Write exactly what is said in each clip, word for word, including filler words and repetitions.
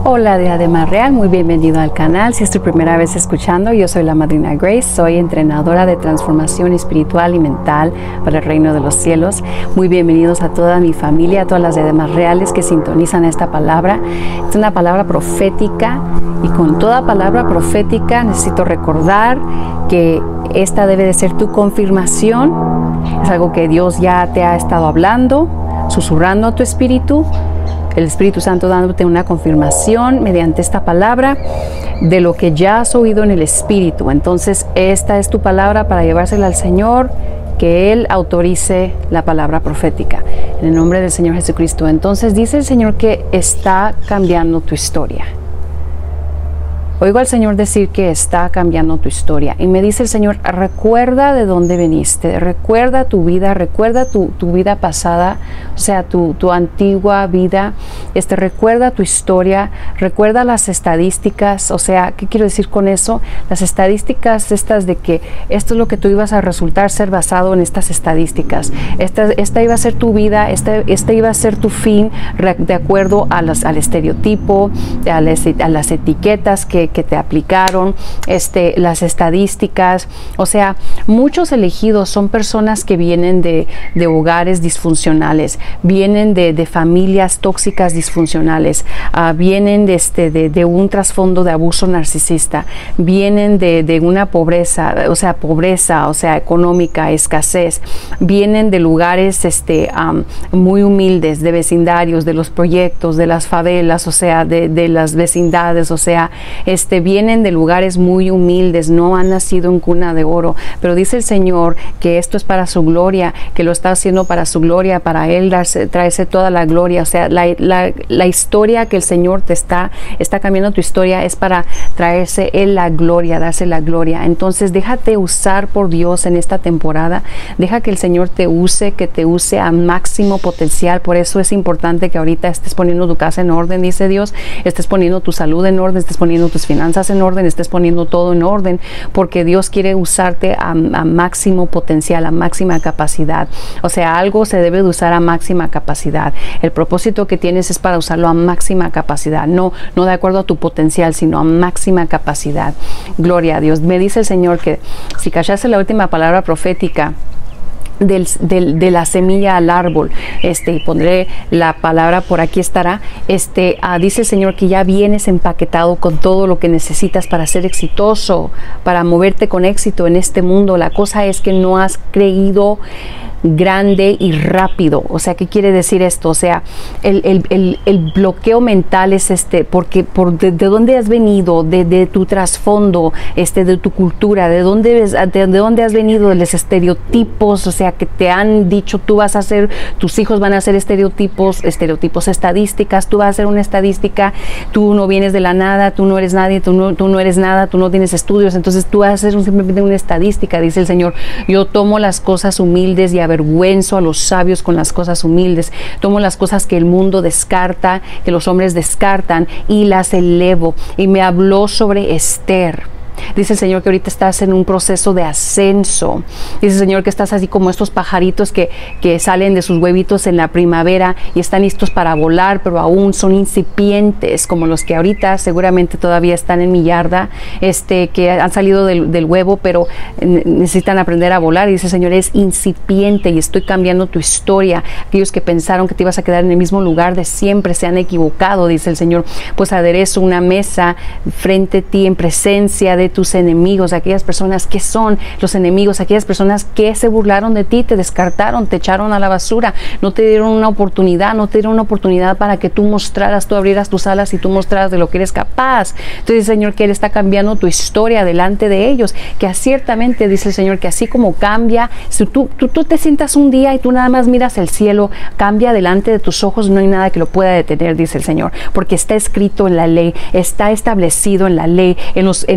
Hola Diadema Real, muy bienvenido al canal. Si es tu primera vez escuchando, yo soy la Madrina Grace, soy entrenadora de transformación espiritual y mental para el reino de los cielos. Muy bienvenidos a toda mi familia, a todas las Diademas Reales que sintonizan esta palabra. Es una palabra profética y con toda palabra profética necesito recordar que esta debe de ser tu confirmación. Es algo que Dios ya te ha estado hablando, susurrando a tu espíritu. El Espíritu Santo dándote una confirmación mediante esta palabra de lo que ya has oído en el Espíritu. Entonces, esta es tu palabra para llevársela al Señor, que Él autorice la palabra profética. En el nombre del Señor Jesucristo. Entonces, dice el Señor que está cambiando tu historia. Oigo al Señor decir que está cambiando tu historia. Y me dice el Señor, recuerda de dónde viniste, recuerda tu vida, recuerda tu, tu vida pasada, o sea, tu, tu antigua vida, este, recuerda tu historia, recuerda las estadísticas, o sea, ¿qué quiero decir con eso? Las estadísticas estas de que esto es lo que tú ibas a resultar ser basado en estas estadísticas. Esta, esta iba a ser tu vida, esta, esta iba a ser tu fin de acuerdo a las, al estereotipo, a las, a las etiquetas que que te aplicaron, este, las estadísticas, o sea, muchos elegidos son personas que vienen de, de hogares disfuncionales, vienen de, de familias tóxicas disfuncionales, uh, vienen de, este, de, de un trasfondo de abuso narcisista, vienen de, de una pobreza, o sea, pobreza, o sea, económica, escasez, vienen de lugares este, um, muy humildes, de vecindarios, de los proyectos, de las favelas, o sea, de, de las vecindades, o sea, Este, vienen de lugares muy humildes, no han nacido en cuna de oro, pero dice el Señor que esto es para su gloria, que lo está haciendo para su gloria, para Él darse, traerse toda la gloria, o sea, la, la, la historia que el Señor te está, está cambiando tu historia es para traerse Él la gloria, darse la gloria. Entonces déjate usar por Dios en esta temporada, deja que el Señor te use, que te use a máximo potencial. Por eso es importante que ahorita estés poniendo tu casa en orden, dice Dios, estés poniendo tu salud en orden, estés poniendo tus finanzas en orden, estés poniendo todo en orden, porque Dios quiere usarte a, a máximo potencial, a máxima capacidad. O sea, algo se debe de usar a máxima capacidad. El propósito que tienes es para usarlo a máxima capacidad, no, no de acuerdo a tu potencial, sino a máxima capacidad. Gloria a Dios. Me dice el Señor que si callaste la última palabra profética Del, del, de la semilla al árbol, este, y pondré la palabra por aquí estará, este, uh, dice el Señor que ya vienes empaquetado con todo lo que necesitas para ser exitoso, para moverte con éxito en este mundo. La cosa es que no has creído grande y rápido. O sea, ¿qué quiere decir esto? O sea, el, el, el, el bloqueo mental es este, porque por de, de dónde has venido, de, de tu trasfondo, este, de tu cultura, de dónde, de, de dónde has venido, de los estereotipos, o sea, que te han dicho tú vas a ser, tus hijos van a ser estereotipos, estereotipos, estadísticas, tú vas a ser una estadística, tú no vienes de la nada, tú no eres nadie, tú no, tú no eres nada, tú no tienes estudios, entonces tú vas a ser un, simplemente una estadística, dice el Señor. Yo tomo las cosas humildes y avergüenzo a los sabios con las cosas humildes, tomo las cosas que el mundo descarta, que los hombres descartan y las elevo. Y me habló sobre Esther. Dice el Señor que ahorita estás en un proceso de ascenso. Dice el Señor que estás así como estos pajaritos que, que salen de sus huevitos en la primavera y están listos para volar, pero aún son incipientes, como los que ahorita seguramente todavía están en mi yarda, este, que han salido del, del huevo, pero necesitan aprender a volar. Y dice el Señor, es incipiente y estoy cambiando tu historia. Aquellos que pensaron que te ibas a quedar en el mismo lugar de siempre se han equivocado, dice el Señor. Pues aderezo una mesa frente a ti en presencia de tus enemigos, aquellas personas que son los enemigos, aquellas personas que se burlaron de ti, te descartaron, te echaron a la basura, no te dieron una oportunidad, no te dieron una oportunidad para que tú mostraras, tú abrieras tus alas y tú mostraras de lo que eres capaz. Entonces, Señor, que Él está cambiando tu historia delante de ellos, que ciertamente, dice el Señor, que así como cambia, si tú, tú, tú te sientas un día y tú nada más miras el cielo, cambia delante de tus ojos, no hay nada que lo pueda detener, dice el Señor, porque está escrito en la ley, está establecido en la ley, en, los, en gloria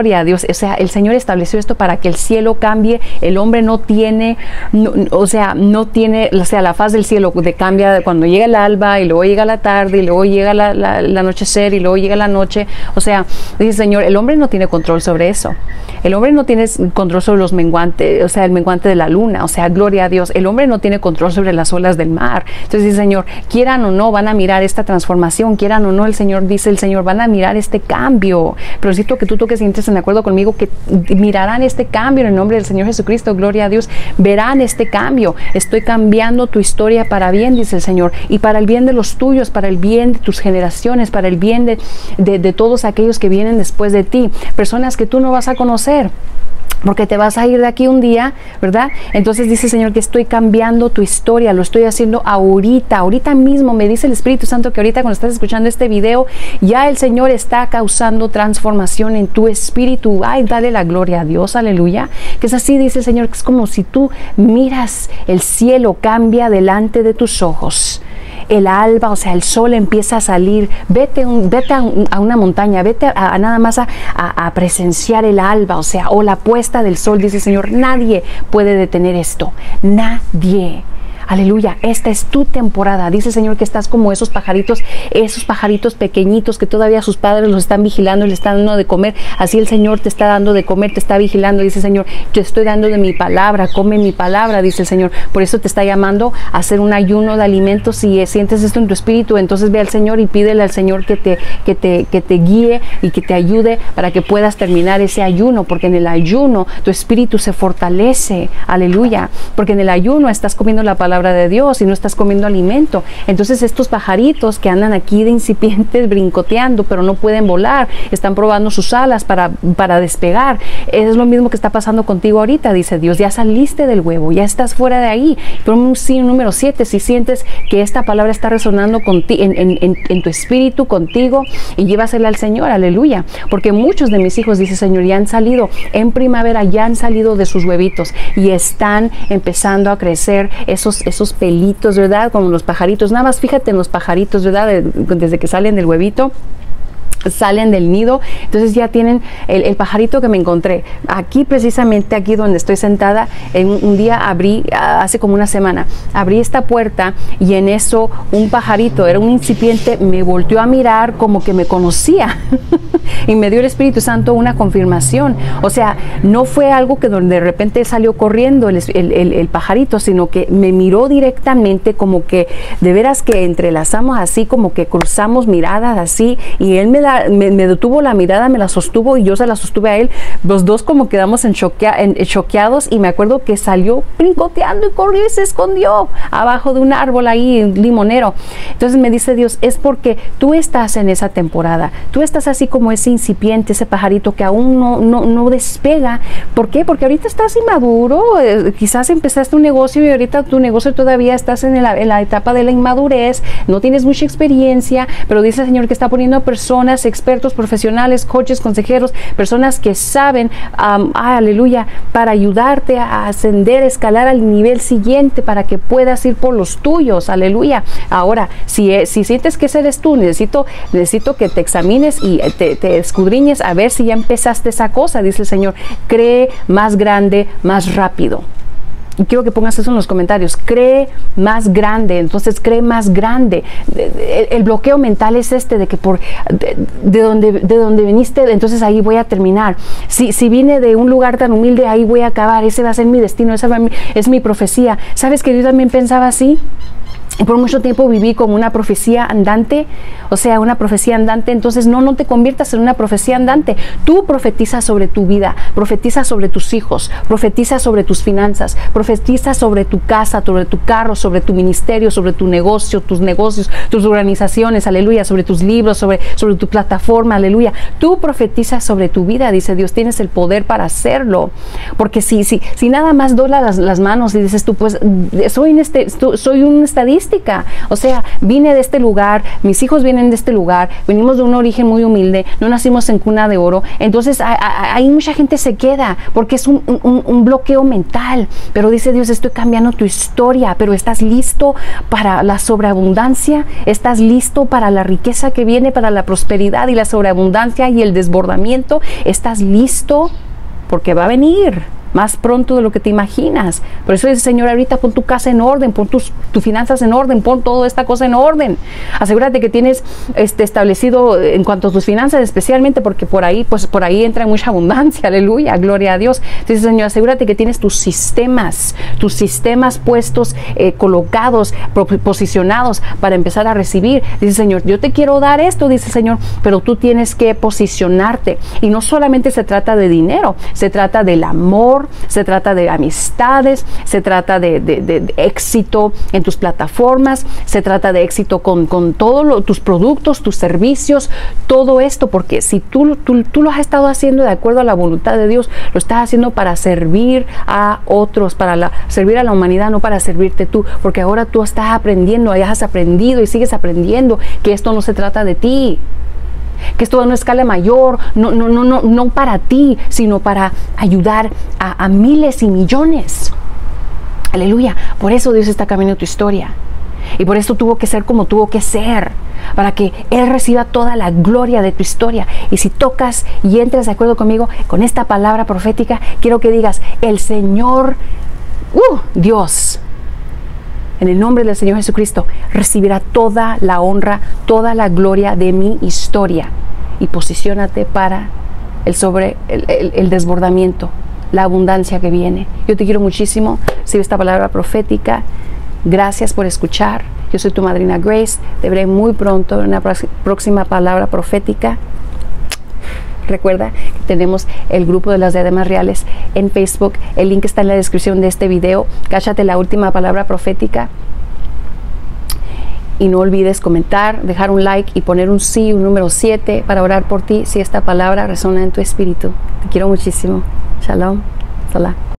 gloria a Dios. O sea, el Señor estableció esto para que el cielo cambie. El hombre no tiene, no, o sea, no tiene, o sea, la faz del cielo de cambia cuando llega el alba y luego llega la tarde y luego llega la, la, el anochecer y luego llega la noche. O sea, dice el Señor, el hombre no tiene control sobre eso. El hombre no tiene control sobre los menguantes, o sea, el menguante de la luna. O sea, gloria a Dios. El hombre no tiene control sobre las olas del mar. Entonces dice el Señor, quieran o no, van a mirar esta transformación, quieran o no, el Señor dice el Señor, van a mirar este cambio. Pero necesito que tú toques y entres en acuerdo conmigo, que mirarán este cambio en el nombre del Señor Jesucristo, gloria a Dios. Verán este cambio. Estoy cambiando tu historia para bien, dice el Señor, y para el bien de los tuyos, para el bien de tus generaciones, para el bien de, de, de todos aquellos que vienen después de ti, personas que tú no vas a conocer, porque te vas a ir de aquí un día, ¿verdad? Entonces dice el Señor que estoy cambiando tu historia, lo estoy haciendo ahorita, ahorita mismo. Me dice el Espíritu Santo que ahorita cuando estás escuchando este video, ya el Señor está causando transformación en tu espíritu. Ay, dale la gloria a Dios, aleluya. Que es así, dice el Señor, que es como si tú miras el cielo cambia delante de tus ojos. El alba, o sea, el sol empieza a salir. Vete, un, vete a, un, a una montaña, vete a, a nada más a, a, a presenciar el alba, o sea, o la puesta del sol, dice el Señor. Nadie puede detener esto, nadie. Aleluya, esta es tu temporada. Dice el Señor que estás como esos pajaritos, esos pajaritos pequeñitos que todavía sus padres los están vigilando y le están dando de comer. Así el Señor te está dando de comer, te está vigilando. Dice el Señor, yo estoy dando de mi palabra, come mi palabra, dice el Señor. Por eso te está llamando a hacer un ayuno de alimentos. Si sientes esto en tu espíritu, entonces ve al Señor y pídele al Señor que te, que te, que te guíe y que te ayude para que puedas terminar ese ayuno, porque en el ayuno tu espíritu se fortalece. Aleluya, porque en el ayuno estás comiendo la palabra de Dios y no estás comiendo alimento. Entonces estos pajaritos que andan aquí de incipientes brincoteando pero no pueden volar, están probando sus alas para, para despegar. Es lo mismo que está pasando contigo ahorita, dice Dios. Ya saliste del huevo, ya estás fuera de ahí. Pero un sí, número siete, si sientes que esta palabra está resonando contigo, en, en, en, en tu espíritu, contigo, y llévasela al Señor, aleluya. Porque muchos de mis hijos, dice el Señor, ya han salido en primavera, ya han salido de sus huevitos y están empezando a crecer esos esos pelitos, ¿verdad? Como los pajaritos. Nada más fíjate en los pajaritos, ¿verdad? Desde que salen del huevito, salen del nido, entonces ya tienen el, el pajarito que me encontré aquí, precisamente aquí donde estoy sentada. En un día abrí, hace como una semana, abrí esta puerta y en eso un pajarito, era un incipiente, me volteó a mirar como que me conocía y me dio el Espíritu Santo una confirmación. O sea, no fue algo que donde de repente salió corriendo el, el, el, el pajarito, sino que me miró directamente, como que de veras que entrelazamos así, como que cruzamos miradas así, y él me da Me, me detuvo la mirada, me la sostuvo y yo se la sostuve a él. Los dos como quedamos en choquea, en, en choqueados, y me acuerdo que salió brincoteando y corrió y se escondió abajo de un árbol ahí, un limonero. Entonces me dice Dios, es porque tú estás en esa temporada, tú estás así como ese incipiente, ese pajarito que aún no, no, no despega. ¿Por qué? Porque ahorita estás inmaduro, eh, quizás empezaste un negocio y ahorita tu negocio todavía estás en la, en la etapa de la inmadurez, no tienes mucha experiencia, pero dice el Señor que está poniendo a personas, expertos, profesionales, coaches, consejeros, personas que saben, um, ah, aleluya, para ayudarte a ascender, escalar al nivel siguiente, para que puedas ir por los tuyos, aleluya. Ahora, si, si sientes que ese eres tú, necesito, necesito que te examines y te, te escudriñes a ver si ya empezaste esa cosa, dice el Señor. Cree más grande, más rápido. Y quiero que pongas eso en los comentarios. Cree más grande. Entonces cree más grande. El, el bloqueo mental es este de que por de, de donde de donde viniste, entonces ahí voy a terminar. Si, si vine de un lugar tan humilde, ahí voy a acabar. Ese va a ser mi destino, esa va a, es mi profecía. ¿Sabes que yo también pensaba así? Y por mucho tiempo viví como una profecía andante, o sea, una profecía andante. Entonces no, no te conviertas en una profecía andante. Tú profetiza sobre tu vida, profetiza sobre tus hijos, profetiza sobre tus finanzas, profetiza sobre tu casa, sobre tu carro, sobre tu ministerio, sobre tu negocio, tus negocios, tus organizaciones, aleluya, sobre tus libros, sobre, sobre tu plataforma, aleluya. Tú profetiza sobre tu vida, dice Dios, tienes el poder para hacerlo. Porque si, si, si nada más doblas las, las manos y dices tú, pues soy un, este, soy un estadista, mística. O sea, vine de este lugar, mis hijos vienen de este lugar, venimos de un origen muy humilde, no nacimos en cuna de oro. Entonces hay mucha gente se queda porque es un, un, un bloqueo mental. Pero dice Dios, estoy cambiando tu historia, pero ¿estás listo para la sobreabundancia? ¿Estás listo para la riqueza que viene, para la prosperidad y la sobreabundancia y el desbordamiento? ¿Estás listo? Porque va a venir más pronto de lo que te imaginas. Por eso dice, Señor, ahorita pon tu casa en orden, pon tus, tus finanzas en orden, pon toda esta cosa en orden. Asegúrate que tienes este, establecido en cuanto a tus finanzas, especialmente porque por ahí, pues por ahí entra mucha abundancia, aleluya, gloria a Dios. Dice, Señor, asegúrate que tienes tus sistemas, tus sistemas puestos, eh, colocados, posicionados para empezar a recibir. Dice, Señor, yo te quiero dar esto, dice Señor, pero tú tienes que posicionarte. Y no solamente se trata de dinero, se trata del amor, se trata de amistades, se trata de, de, de, de éxito en tus plataformas, se trata de éxito con, con todos tus productos, tus servicios, todo esto, porque si tú, tú, tú lo has estado haciendo de acuerdo a la voluntad de Dios, lo estás haciendo para servir a otros, para la, servir a la humanidad, no para servirte tú, porque ahora tú estás aprendiendo, ya has aprendido y sigues aprendiendo que esto no se trata de ti, que esto es una escala mayor, no, no, no, no, no para ti, sino para ayudar a, a miles y millones. Aleluya. Por eso Dios está cambiando tu historia. Y por eso tuvo que ser como tuvo que ser, para que Él reciba toda la gloria de tu historia. Y si tocas y entras de acuerdo conmigo con esta palabra profética, quiero que digas, el Señor, uh, Dios, en el nombre del Señor Jesucristo, recibirá toda la honra, toda la gloria de mi historia. Y posiciónate para el, sobre, el, el, el desbordamiento, la abundancia que viene. Yo te quiero muchísimo. Recibe esta palabra profética. Gracias por escuchar. Yo soy tu madrina Grace. Te veré muy pronto en una próxima palabra profética. Recuerda que tenemos el grupo de las diademas reales en Facebook. El link está en la descripción de este video. Cáchate la última palabra profética. Y no olvides comentar, dejar un like y poner un sí, un número siete para orar por ti si esta palabra resuena en tu espíritu. Te quiero muchísimo. Shalom. Salah.